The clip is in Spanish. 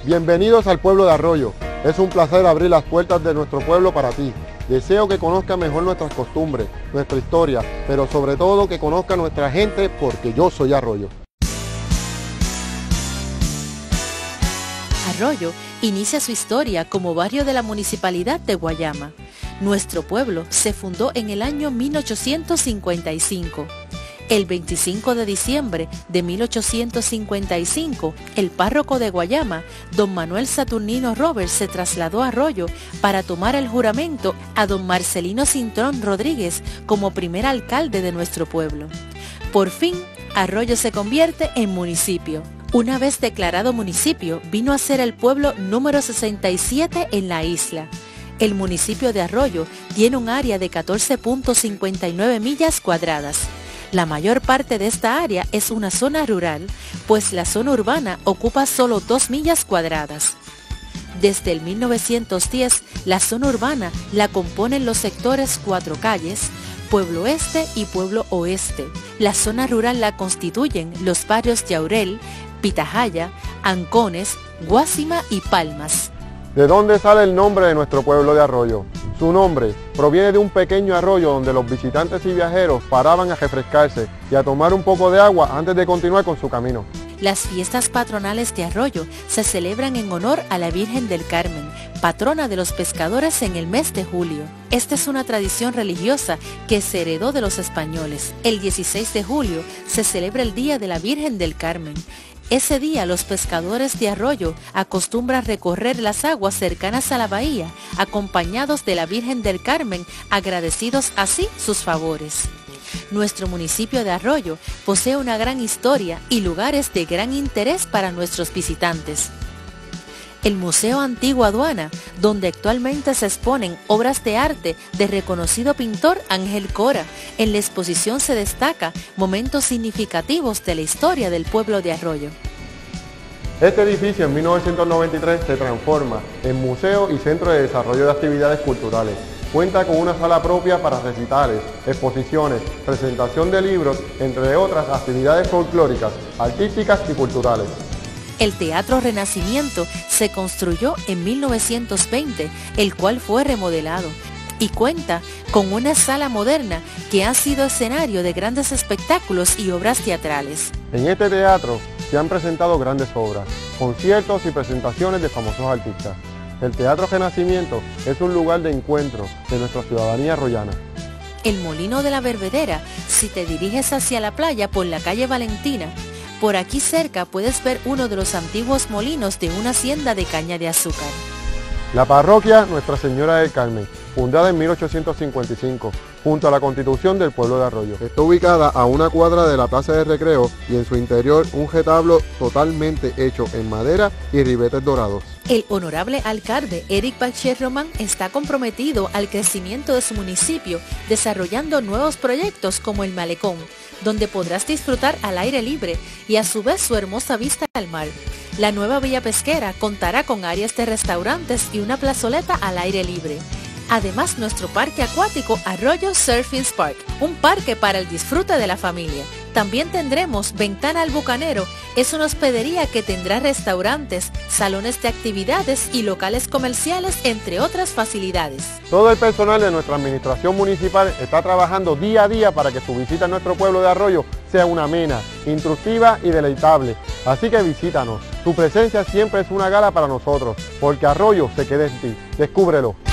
Bienvenidos al pueblo de Arroyo. Es un placer abrir las puertas de nuestro pueblo para ti. Deseo que conozcas mejor nuestras costumbres, nuestra historia, pero sobre todo que conozca nuestra gente, porque yo soy Arroyo. Arroyo inicia su historia como barrio de la municipalidad de Guayama. Nuestro pueblo se fundó en el año 1855. El 25 de diciembre de 1855, el párroco de Guayama, don Manuel Saturnino Roberts, se trasladó a Arroyo para tomar el juramento a don Marcelino Cintrón Rodríguez como primer alcalde de nuestro pueblo. Por fin, Arroyo se convierte en municipio. Una vez declarado municipio, vino a ser el pueblo número 67 en la isla. El municipio de Arroyo tiene un área de 14.59 millas cuadradas. La mayor parte de esta área es una zona rural, pues la zona urbana ocupa solo 2 millas cuadradas. Desde el 1910, la zona urbana la componen los sectores Cuatro Calles, Pueblo Este y Pueblo Oeste. La zona rural la constituyen los barrios Yaurel, Pitahaya, Ancones, Guásima y Palmas. ¿De dónde sale el nombre de nuestro pueblo de Arroyo? Su nombre proviene de un pequeño arroyo donde los visitantes y viajeros paraban a refrescarse y a tomar un poco de agua antes de continuar con su camino. Las fiestas patronales de Arroyo se celebran en honor a la Virgen del Carmen, patrona de los pescadores en el mes de julio. Esta es una tradición religiosa que se heredó de los españoles. El 16 de julio se celebra el Día de la Virgen del Carmen. Ese día los pescadores de Arroyo acostumbran recorrer las aguas cercanas a la bahía, acompañados de la Virgen del Carmen, agradecidos así sus favores. Nuestro municipio de Arroyo posee una gran historia y lugares de gran interés para nuestros visitantes. El Museo Antiguo Aduana, donde actualmente se exponen obras de arte del reconocido pintor Ángel Cora. En la exposición se destaca momentos significativos de la historia del pueblo de Arroyo. Este edificio en 1993 se transforma en museo y centro de desarrollo de actividades culturales. Cuenta con una sala propia para recitales, exposiciones, presentación de libros, entre otras actividades folclóricas, artísticas y culturales. El Teatro Renacimiento se construyó en 1920, el cual fue remodelado y cuenta con una sala moderna que ha sido escenario de grandes espectáculos y obras teatrales. En este teatro se han presentado grandes obras, conciertos y presentaciones de famosos artistas. El Teatro Renacimiento es un lugar de encuentro de nuestra ciudadanía arroyana. El Molino de la Berbedera, si te diriges hacia la playa por la calle Valentina, por aquí cerca puedes ver uno de los antiguos molinos de una hacienda de caña de azúcar. La parroquia Nuestra Señora del Carmen, fundada en 1855, junto a la constitución del pueblo de Arroyo. Está ubicada a una cuadra de la Plaza de Recreo y en su interior un retablo totalmente hecho en madera y ribetes dorados. El honorable alcalde Eric Bachir Román está comprometido al crecimiento de su municipio, desarrollando nuevos proyectos como el Malecón, donde podrás disfrutar al aire libre y a su vez su hermosa vista al mar. La nueva villa pesquera contará con áreas de restaurantes y una plazoleta al aire libre. Además, nuestro parque acuático Arroyo Surfing Park, un parque para el disfrute de la familia. También tendremos Ventana al Bucanero, es una hospedería que tendrá restaurantes, salones de actividades y locales comerciales, entre otras facilidades. Todo el personal de nuestra administración municipal está trabajando día a día para que su visita a nuestro pueblo de Arroyo sea una amena, instructiva y deleitable. Así que visítanos. Tu presencia siempre es una gala para nosotros, porque Arroyo se queda en ti. Descúbrelo.